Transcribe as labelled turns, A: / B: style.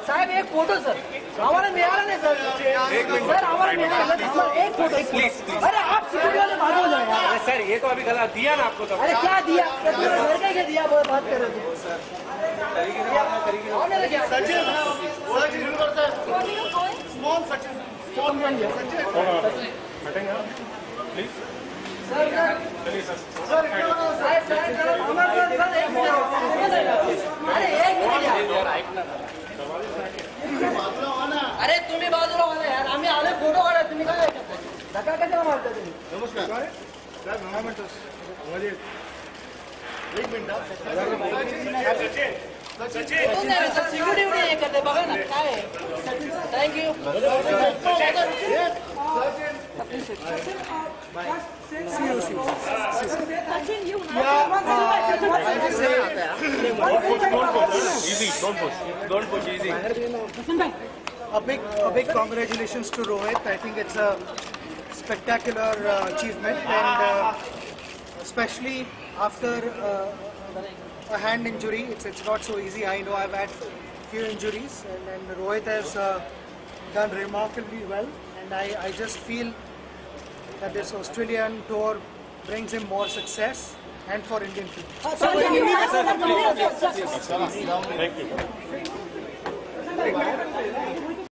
A: साहेब एक photo sir हमारा मिळाला नहीं सर सर हमारा मिळाला एक फोटो प्लीज अरे आप सिक्योरिटी वाले भाग हो जाए यार
B: सर ये तो अभी गलत दिया ना आपको तो
A: अरे क्या दिया घर का क्या दिया बात कर रहे थे
B: प्लीज
A: अरे तुम्ही बाजूला वाला यार आम्ही आले फोटो काढा तुम्ही काय धक्का कशाला मारता तुम्ही
C: नमस्कार एक मिनिट
A: सिक्युरिटी हे करते बघा ना काय thank you
B: easy, don't push easy.
C: A big congratulations to Rohit. I think it's a spectacular achievement, and especially after a hand injury, it's not so easy. I know I've had few injuries, and Rohit has done remarkably well, and I just feel that this Australian tour brings him more success and for Indian team.
B: Thank you.